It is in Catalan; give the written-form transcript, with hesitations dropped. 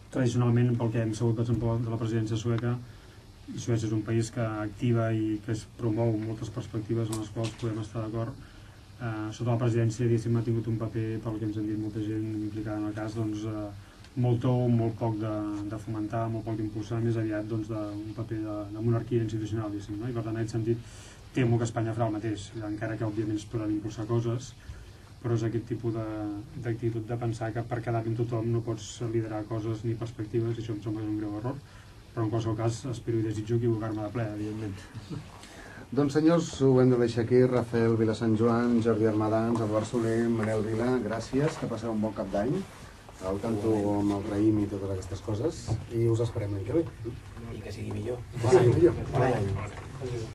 tradicionalment, pel que hem sabut per exemple, de la presidència sueca, Suècia és un país que activa i que es promou moltes perspectives en les quals podem estar d'acord. Sota la presidència, diguéssim, ha tingut un paper, pel que ens han dit molta gent implicada en el cas, doncs, molt tou, molt poc de fomentar, molt poc d'impulsar, més aviat doncs, d'un paper de monarquia institucional, diguéssim, no? I per tant, en aquest sentit, temo que Espanya farà el mateix, encara que òbviament es poden impulsar coses, però és aquest tipus d'actitud de pensar que per quedar bé amb tothom no pots liderar coses ni perspectives, i això em sembla un greu error, però en qualsevol cas espero i desitjo equivocar-me de ple, evidentment. Doncs senyors, ho hem de deixar aquí. Rafael Vilasant Joan, Jordi Armadans, Eduard Soler, Manel Vila, gràcies, que passeu un bon cap d'any, al tanto amb el raïm i totes aquestes coses, i us esperem l'any que ve. I que sigui millor. Que sigui millor.